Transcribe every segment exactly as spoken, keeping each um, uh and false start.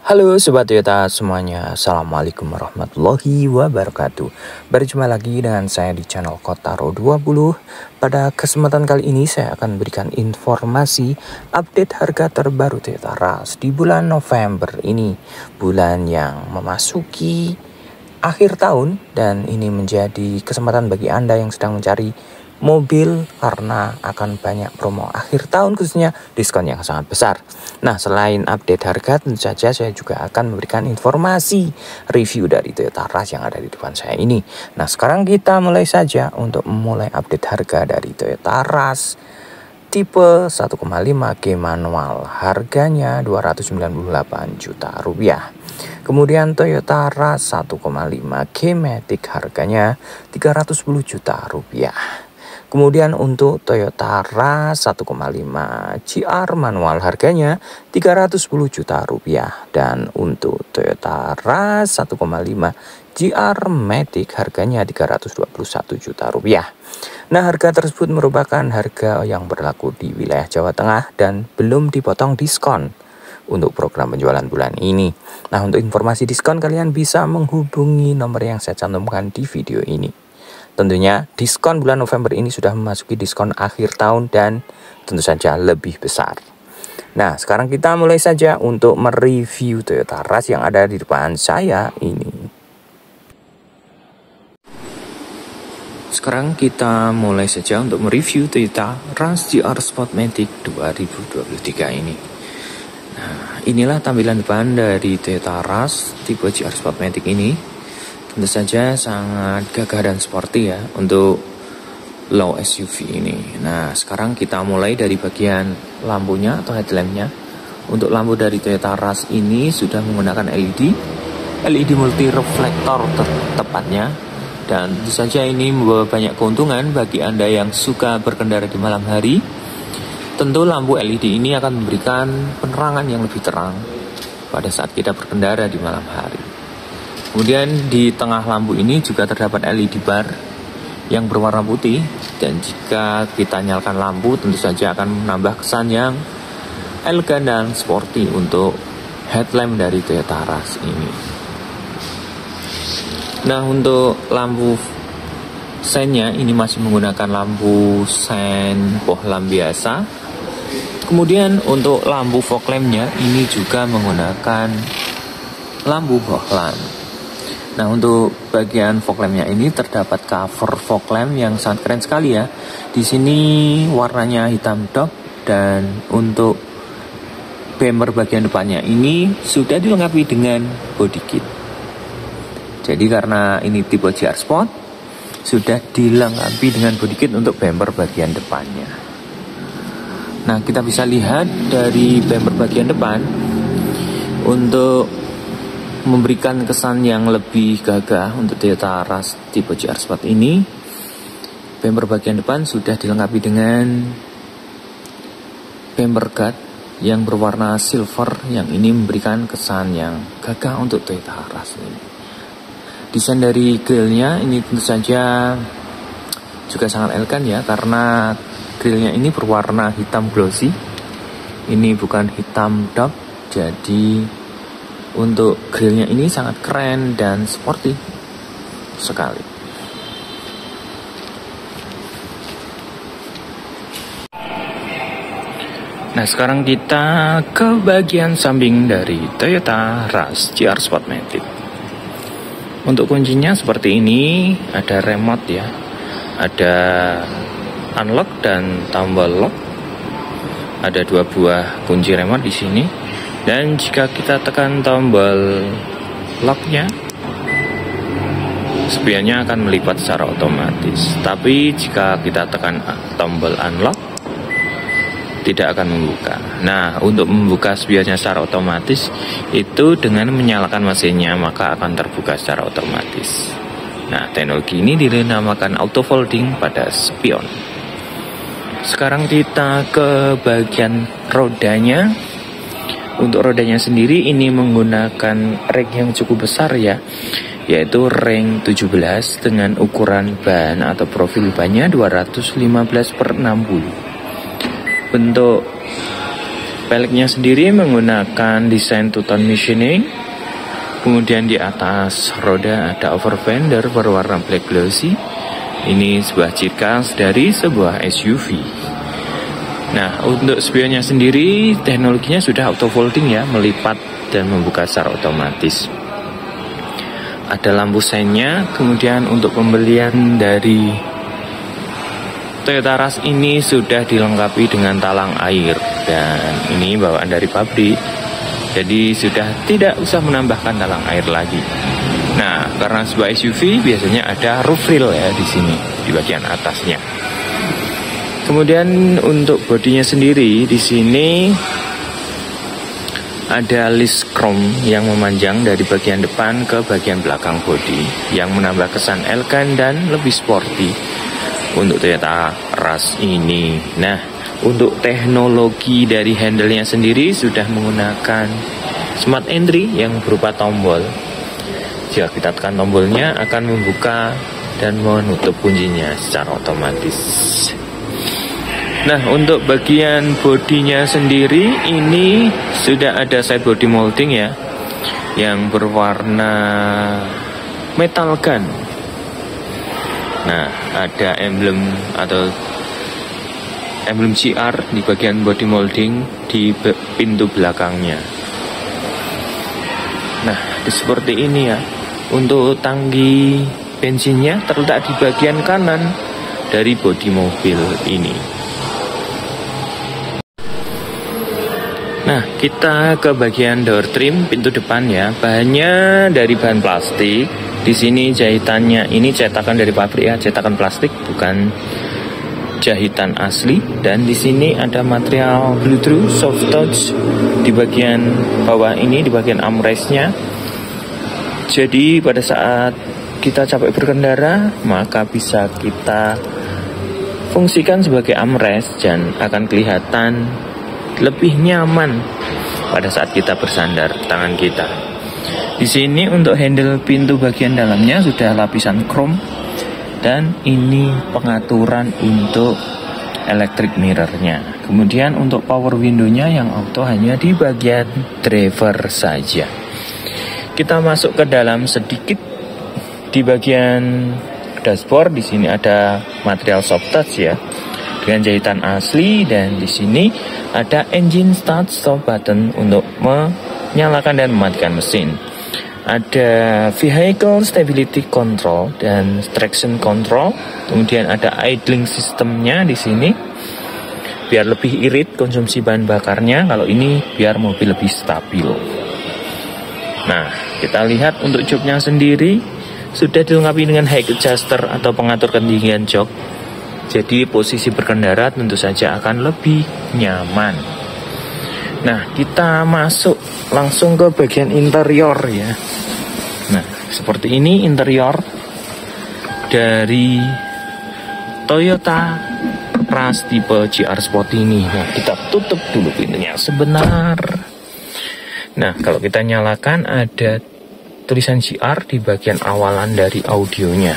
Halo Sobat Toyota semuanya, Assalamualaikum warahmatollahi wabarakatuh. Berjumpa lagi dengan saya di channel Kotaro dua puluh. Pada kesempatan kali ini saya akan berikan informasi update harga terbaru Toyota Rush di bulan November ini. Bulan yang memasuki akhir tahun, dan ini menjadi kesempatan bagi Anda yang sedang mencari mobil karena akan banyak promo akhir tahun, khususnya diskon yang sangat besar. Nah, selain update harga, tentu saja saya juga akan memberikan informasi review dari Toyota Rush yang ada di depan saya ini. Nah, sekarang kita mulai saja untuk memulai update harga dari Toyota Rush tipe satu koma lima G manual, harganya dua ratus sembilan puluh delapan juta rupiah. Kemudian Toyota Rush satu koma lima G Matic, harganya tiga ratus sepuluh juta rupiah. Kemudian untuk Toyota Rush satu koma lima G R manual, harganya tiga ratus sepuluh juta rupiah. Dan untuk Toyota Rush satu koma lima G R Matic, harganya tiga ratus dua puluh satu juta rupiah. Nah, harga tersebut merupakan harga yang berlaku di wilayah Jawa Tengah dan belum dipotong diskon untuk program penjualan bulan ini. Nah, untuk informasi diskon kalian bisa menghubungi nomor yang saya cantumkan di video ini. Tentunya diskon bulan November ini sudah memasuki diskon akhir tahun dan tentu saja lebih besar. Nah, sekarang kita mulai saja untuk mereview Toyota Rush yang ada di depan saya ini. Sekarang kita mulai saja untuk mereview Toyota Rush G R Sportmatic dua ribu dua puluh tiga ini. Nah, inilah tampilan depan dari Toyota Rush tipe G R Sportmatic ini. Tentu saja sangat gagah dan sporty ya untuk low S U V ini. Nah, sekarang kita mulai dari bagian lampunya atau headlampnya. Untuk lampu dari Toyota Rush ini sudah menggunakan L E D, L E D multi reflektor te tepatnya. Dan tentu saja ini membawa banyak keuntungan bagi Anda yang suka berkendara di malam hari. Tentu lampu L E D ini akan memberikan penerangan yang lebih terang pada saat kita berkendara di malam hari. Kemudian di tengah lampu ini juga terdapat L E D bar yang berwarna putih, dan jika kita nyalakan lampu tentu saja akan menambah kesan yang elegan dan sporty untuk headlamp dari Toyota Rush ini. Nah, untuk lampu seinnya ini masih menggunakan lampu sein bohlam biasa. Kemudian untuk lampu fog lampnya ini juga menggunakan lampu bohlam. Nah, untuk bagian fog lampnya ini terdapat cover fog lamp yang sangat keren sekali ya. Di sini warnanya hitam top, dan untuk bumper bagian depannya ini sudah dilengkapi dengan body kit. Jadi karena ini tipe G R Sport, sudah dilengkapi dengan body kit untuk bumper bagian depannya. Nah, kita bisa lihat dari bumper bagian depan untuk memberikan kesan yang lebih gagah untuk Toyota Rush tipe G R Sport ini. Bumper bagian depan sudah dilengkapi dengan bumper guard yang berwarna silver, yang ini memberikan kesan yang gagah untuk Toyota Rush ini. Desain dari grillnya ini tentu saja juga sangat elegan ya, karena grillnya ini berwarna hitam glossy. Ini bukan hitam dop, jadi untuk grillnya ini sangat keren dan sporty sekali. Nah, sekarang kita ke bagian samping dari Toyota Rush G R Sportmatic. Untuk kuncinya seperti ini, ada remote ya, ada unlock dan tombol lock. Ada dua buah kunci remote di sini. Dan jika kita tekan tombol locknya, spionnya akan melipat secara otomatis. Tapi jika kita tekan tombol unlock, tidak akan membuka. Nah, untuk membuka spionnya secara otomatis itu dengan menyalakan mesinnya, maka akan terbuka secara otomatis. Nah, teknologi ini dinamakan auto folding pada spion. Sekarang kita ke bagian rodanya. Untuk rodanya sendiri ini menggunakan ring yang cukup besar ya, yaitu ring tujuh belas dengan ukuran ban atau profil bannya dua ratus lima belas per enam puluh. Bentuk Peleknya sendiri menggunakan desain two-tone machining. Kemudian di atas roda ada overfender berwarna black glossy. Ini sebuah ciri khas dari sebuah S U V. Nah, untuk spionnya sendiri teknologinya sudah auto folding ya, melipat dan membuka secara otomatis. Ada lampu seinnya. Kemudian untuk pembelian dari Toyota Rush ini sudah dilengkapi dengan talang air, dan ini bawaan dari pabrik. Jadi sudah tidak usah menambahkan talang air lagi. Nah, karena sebuah S U V biasanya ada roof rail ya di sini di bagian atasnya. Kemudian untuk bodinya sendiri di sini ada list chrome yang memanjang dari bagian depan ke bagian belakang bodi yang menambah kesan elegan dan lebih sporty untuk Toyota Rush ini. Nah, untuk teknologi dari handle-nya sendiri sudah menggunakan smart entry yang berupa tombol. Jika kita tekan tombolnya akan membuka dan menutup kuncinya secara otomatis. Nah, untuk bagian bodinya sendiri ini sudah ada side body molding ya, yang berwarna metal gun. Nah, ada emblem atau emblem G R di bagian body molding di pintu belakangnya. Nah, seperti ini ya. Untuk tangki bensinnya terletak di bagian kanan dari bodi mobil ini. Nah, kita ke bagian door trim pintu depan ya. Bahannya dari bahan plastik. Di sini jahitannya ini cetakan dari pabrik ya, cetakan plastik bukan jahitan asli. Dan di sini ada material Bluetooth soft touch di bagian bawah ini, di bagian armrestnya. Jadi pada saat kita capek berkendara, maka bisa kita fungsikan sebagai armrest dan akan kelihatan lebih nyaman pada saat kita bersandar tangan kita. Di sini untuk handle pintu bagian dalamnya sudah lapisan chrome, dan ini pengaturan untuk electric mirrornya. Kemudian untuk power window-nya yang auto hanya di bagian driver saja. Kita masuk ke dalam sedikit. Di bagian dashboard di sini ada material soft touch ya, dengan jahitan asli, dan di sini ada engine start stop button untuk menyalakan dan mematikan mesin. Ada vehicle stability control dan traction control. Kemudian ada idling systemnya di sini, biar lebih irit konsumsi bahan bakarnya. Kalau ini biar mobil lebih stabil. Nah, kita lihat untuk joknya sendiri sudah dilengkapi dengan high adjuster atau pengatur ketinggian jok. Jadi posisi berkendara tentu saja akan lebih nyaman. Nah, kita masuk langsung ke bagian interior ya. Nah, seperti ini interior dari Toyota Rush tipe G R Sport ini. Nah, kita tutup dulu pintunya sebentar. Nah, kalau kita nyalakan ada tulisan G R di bagian awalan dari audionya.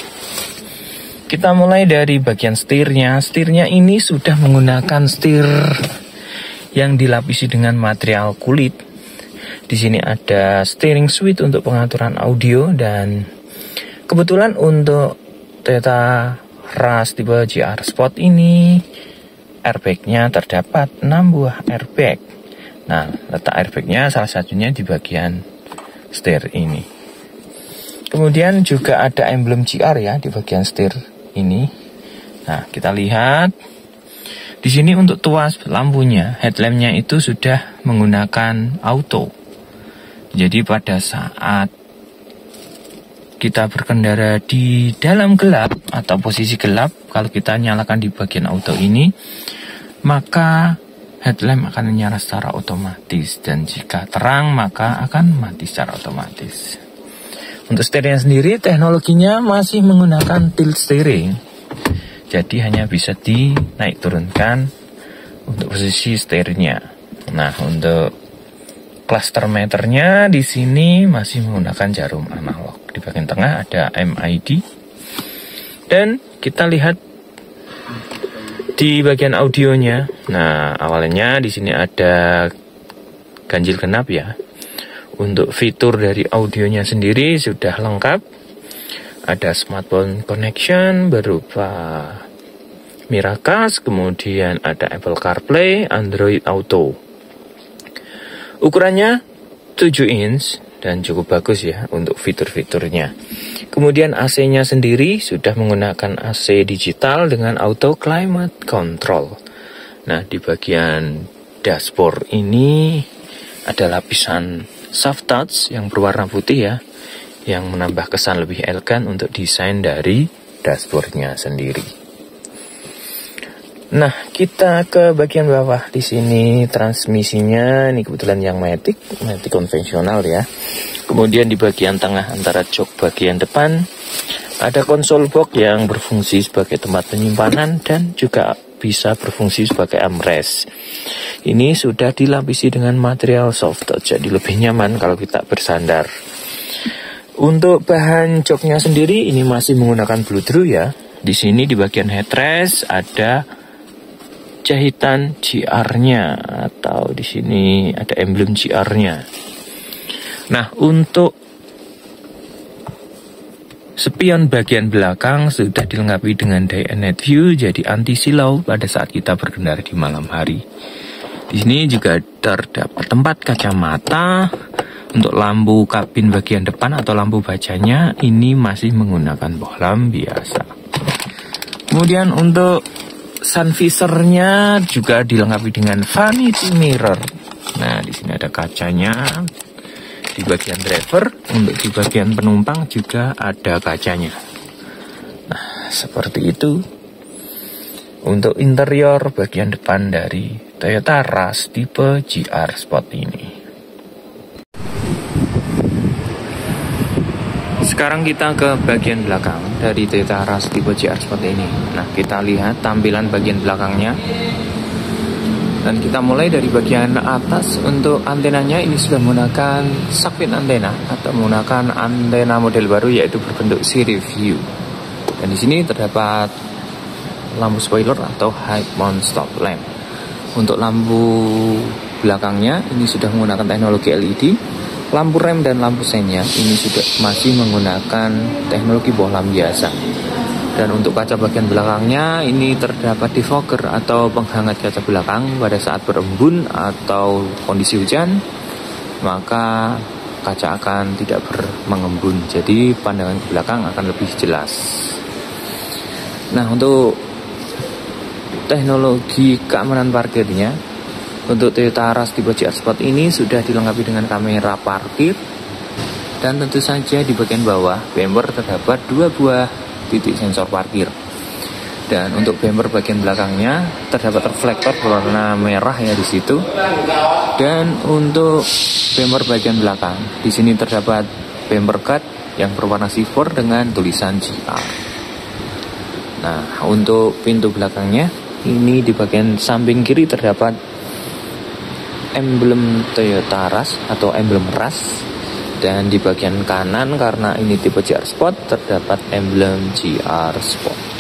Kita mulai dari bagian setirnya. Setirnya ini sudah menggunakan setir yang dilapisi dengan material kulit. Di sini ada steering switch untuk pengaturan audio, dan kebetulan untuk Toyota Rush tipe G R Sport ini airbagnya terdapat enam buah airbag. Nah, letak airbagnya salah satunya di bagian setir ini. Kemudian juga ada emblem G R ya di bagian setir ini. Nah, kita lihat di sini untuk tuas lampunya, headlampnya itu sudah menggunakan auto. Jadi pada saat kita berkendara di dalam gelap atau posisi gelap, kalau kita nyalakan di bagian auto ini, maka headlamp akan menyala secara otomatis, dan jika terang maka akan mati secara otomatis. Untuk steeringnya sendiri teknologinya masih menggunakan tilt steering, jadi hanya bisa dinaik turunkan untuk posisi steeringnya. Nah, untuk cluster meternya di sini masih menggunakan jarum analog. Di bagian tengah ada M I D, dan kita lihat Di bagian audionya, nah awalnya di sini ada ganjil genap ya. Untuk fitur dari audionya sendiri sudah lengkap. Ada smartphone connection berupa Miracast, kemudian ada Apple CarPlay, Android Auto. Ukurannya tujuh inch dan cukup bagus ya untuk fitur-fiturnya. Kemudian A C-nya sendiri sudah menggunakan A C digital dengan auto climate control. Nah, di bagian dashboard ini ada lapisan soft touch yang berwarna putih ya, yang menambah kesan lebih elegan untuk desain dari dashboardnya sendiri. Nah, kita ke bagian bawah. Di sini transmisinya ini kebetulan yang matic, matic konvensional ya. Kemudian di bagian tengah antara jok bagian depan ada konsol box yang berfungsi sebagai tempat penyimpanan dan juga bisa berfungsi sebagai armrest. Ini sudah dilapisi dengan material soft touch, jadi lebih nyaman kalau kita bersandar. Untuk bahan joknya sendiri ini masih menggunakan Bluedroo ya. Di sini di bagian headrest ada jahitan G R-nya atau di sini ada emblem G R-nya. Nah, untuk spion bagian belakang sudah dilengkapi dengan day and night view, jadi anti silau pada saat kita berkendara di malam hari. Di sini juga terdapat tempat kacamata. Untuk lampu kabin bagian depan atau lampu bacanya ini masih menggunakan bohlam biasa. Kemudian untuk sun visornya juga dilengkapi dengan vanity mirror. Nah, di sini ada kacanya. Di bagian driver, untuk di bagian penumpang juga ada kacanya. Nah, seperti itu untuk interior bagian depan dari Toyota Rush tipe G R Sport ini. Sekarang kita ke bagian belakang dari Toyota Rush tipe G R Sport ini. Nah, kita lihat tampilan bagian belakangnya. Dan kita mulai dari bagian atas. Untuk antenanya ini sudah menggunakan Shark-Fin antena atau menggunakan antena model baru yaitu berbentuk series view. Dan di sini terdapat lampu spoiler atau high mount stop lamp. Untuk lampu belakangnya ini sudah menggunakan teknologi L E D. Lampu rem dan lampu seinnya ini sudah masih menggunakan teknologi bohlam biasa. Dan untuk kaca bagian belakangnya ini terdapat defogger atau penghangat kaca belakang pada saat berembun atau kondisi hujan, maka kaca akan tidak bermengembun, jadi pandangan ke belakang akan lebih jelas. Nah, untuk teknologi keamanan parkirnya, untuk Toyota Rush tipe G R Sport ini sudah dilengkapi dengan kamera parkir, dan tentu saja di bagian bawah bumper terdapat dua buah titik sensor parkir. Dan untuk bumper bagian belakangnya terdapat reflektor berwarna merah ya di situ. Dan untuk bumper bagian belakang di sini terdapat bumper guard yang berwarna silver dengan tulisan G R. Nah, untuk pintu belakangnya ini di bagian samping kiri terdapat emblem Toyota Rush atau emblem Rush. Dan di bagian kanan karena ini tipe G R Sport terdapat emblem G R Sport.